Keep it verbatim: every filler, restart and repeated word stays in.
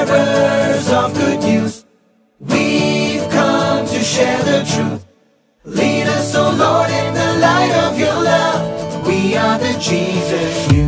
bearers of good news. We've come to share the truth. Lead us, O Lord, in the light of your love. We are the Jesus you